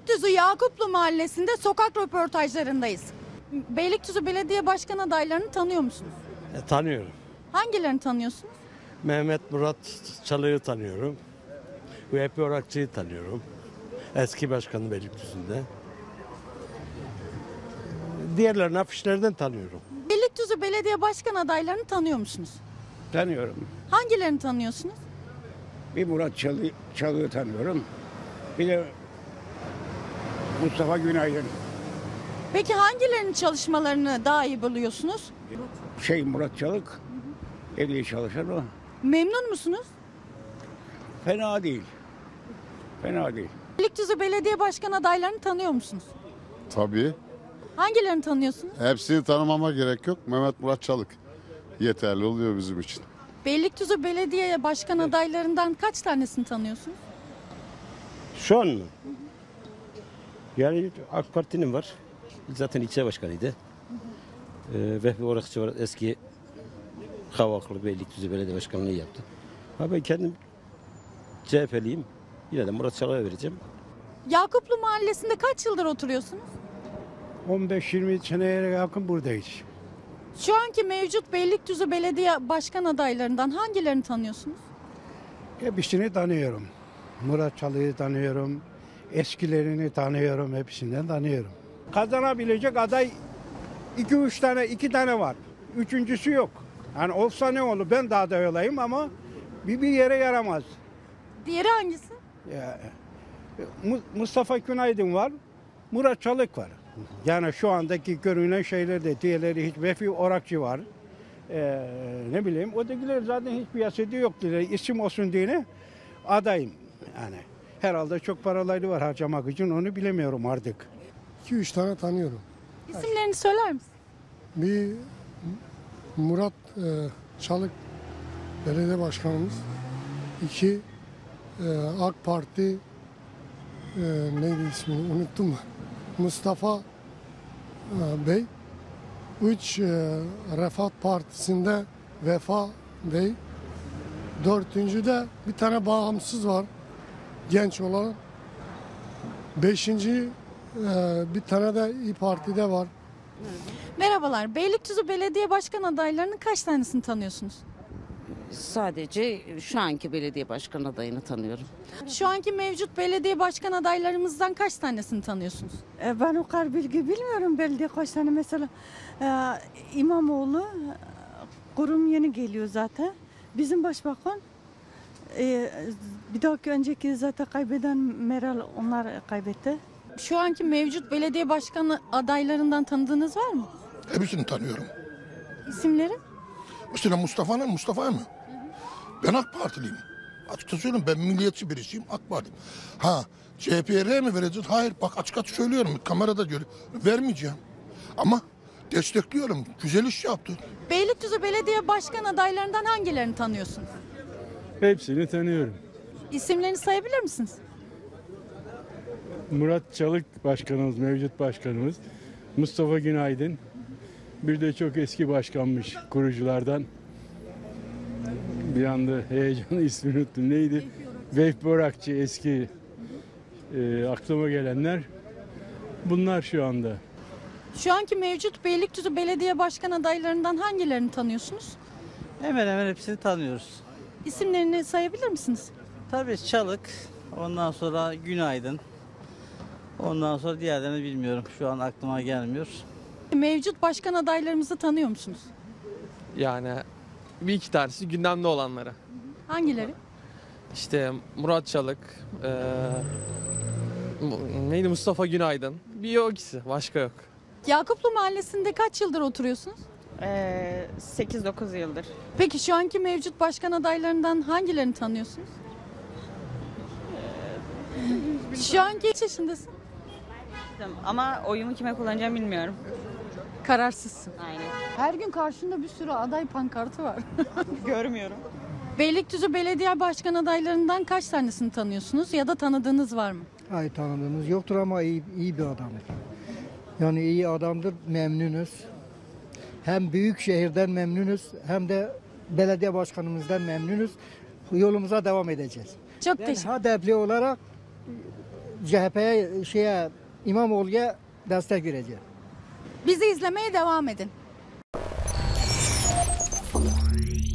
Beylikdüzü Yakuplu Mahallesi'nde sokak röportajlarındayız. Beylikdüzü Belediye Başkan adaylarını tanıyor musunuz? Tanıyorum. Hangilerini tanıyorsunuz? Mehmet Murat Çalık'ı tanıyorum. Vehbi Orakçı'yı tanıyorum. Eski başkanı Beylikdüzü'nde. Diğerlerini afişlerden tanıyorum. Beylikdüzü Belediye Başkan adaylarını tanıyor musunuz? Tanıyorum. Hangilerini tanıyorsunuz? Bir Murat Çalık'ı tanıyorum. Bir de Mustafa Günaydın. Peki hangilerinin çalışmalarını daha iyi buluyorsunuz? Murat Çalık. En iyi çalışan o. Memnun musunuz? Fena değil. Fena değil. Beylikdüzü Belediye Başkan adaylarını tanıyor musunuz? Tabii. Hangilerini tanıyorsunuz? Hepsini tanımama gerek yok. Mehmet Murat Çalık yeterli oluyor bizim için. Beylikdüzü Belediye Başkan adaylarından kaç tanesini tanıyorsunuz? Şu an mı? Yani AK Parti'nin var. Zaten ilçe başkanıydı. Vehbi Orakçı var. Eski Kavaklı Beylikdüzü Belediye Başkanlığı yaptı. Ha ben kendim CHP'liyim. Yine de Murat Çalık'a vereceğim. Yakuplu Mahallesi'nde kaç yıldır oturuyorsunuz? 15-20 seneye yakın buradayız. Şu anki mevcut Beylikdüzü Belediye Başkan adaylarından hangilerini tanıyorsunuz? Hepsini tanıyorum. Murat Çalık'ı tanıyorum. Eskilerini tanıyorum. Hepsinden tanıyorum. Kazanabilecek aday 2 tane var. Üçüncüsü yok. Yani olsa ne olur? Ben de aday olayım ama bir yere yaramaz. Diğeri hangisi? Ya, Mustafa Günaydın var. Murat Çalık var. Yani şu andaki görünen şeyler de diğerleri hiç. Vehbi Orakçı var. Ne bileyim ötekiler zaten hiç piyasada yok diye isim olsun diye adayım. Yani herhalde çok paraları var harcamak için onu bilemiyorum artık. 2-3 tane tanıyorum. İsimlerini söyler misin? Bir Murat Çalık belediye başkanımız. 2 AK Parti neydi ismini unuttum. Mustafa Bey. 3 Refah Partisi'nde Vefa Bey. 4. de bir tane bağımsız var. Genç olan. 5. Bir tane de İYİ Parti'de var. Merhabalar. Beylikdüzü Belediye Başkan adaylarının kaç tanesini tanıyorsunuz? Sadece şu anki belediye başkan adayını tanıyorum. Şu anki mevcut belediye başkan adaylarımızdan kaç tanesini tanıyorsunuz? Ben o kadar bilgi bilmiyorum. Belediye kaç tane mesela İmamoğlu kurum yeni geliyor zaten. Bizim başbakan bir dahaki önceki zaten kaybeden Meral onlar kaybetti. Şu anki mevcut belediye başkanı adaylarından tanıdığınız var mı? Hepsini tanıyorum. İsimleri? Mesela Mustafa mı? Ben AK Partiliyim. Açıkça söyleyeyim ben milliyetçi birisiyim AK Parti. CHP'ye mi vereceğiz? Hayır bak açık söylüyorum kamerada görüyorum. Vermeyeceğim. Ama destekliyorum. Güzel iş yaptı. Beylikdüzü Belediye Başkan adaylarından hangilerini tanıyorsunuz? Hepsini tanıyorum. İsimlerini sayabilir misiniz? Murat Çalık başkanımız, mevcut başkanımız. Mustafa Günaydın. Bir de çok eski başkanmış kuruculardan. Bir anda heyecanlı ismini unuttum. Neydi? Vehbi Orakçı eski aklıma gelenler. Bunlar şu anda. Şu anki mevcut Beylikdüzü Belediye Başkan adaylarından hangilerini tanıyorsunuz? Hemen hemen hepsini tanıyoruz. İsimlerini sayabilir misiniz? Tabii Çalık, ondan sonra Günaydın, ondan sonra diğerlerini bilmiyorum. Şu an aklıma gelmiyor. Mevcut başkan adaylarımızı tanıyor musunuz? Yani bir iki tanesi gündemde olanları. Hangileri? İşte Murat Çalık, neydi Mustafa Günaydın. Bir o ikisi, başka yok. Yakuplu Mahallesi'nde kaç yıldır oturuyorsunuz? 8-9 yıldır. Peki şu anki mevcut başkan adaylarından hangilerini tanıyorsunuz? Şu anki kaç yaşındasın? Ama oyumu kime kullanacağımı bilmiyorum. Kararsızsın. Aynen. Her gün karşında bir sürü aday pankartı var. Görmüyorum. Beylikdüzü Belediye Başkan adaylarından kaç tanesini tanıyorsunuz ya da tanıdığınız var mı? Hayır tanıdığımız yoktur ama iyi bir adamdır. Yani iyi adamdır, memnunuz. Hem büyük şehirden memnunuz hem de belediye başkanımızdan memnunuz. Yolumuza devam edeceğiz. Çok teşekkür ederim. HDP'li olarak CHP'ye İmamoğlu'ya destek vereceğim. Bizi izlemeye devam edin.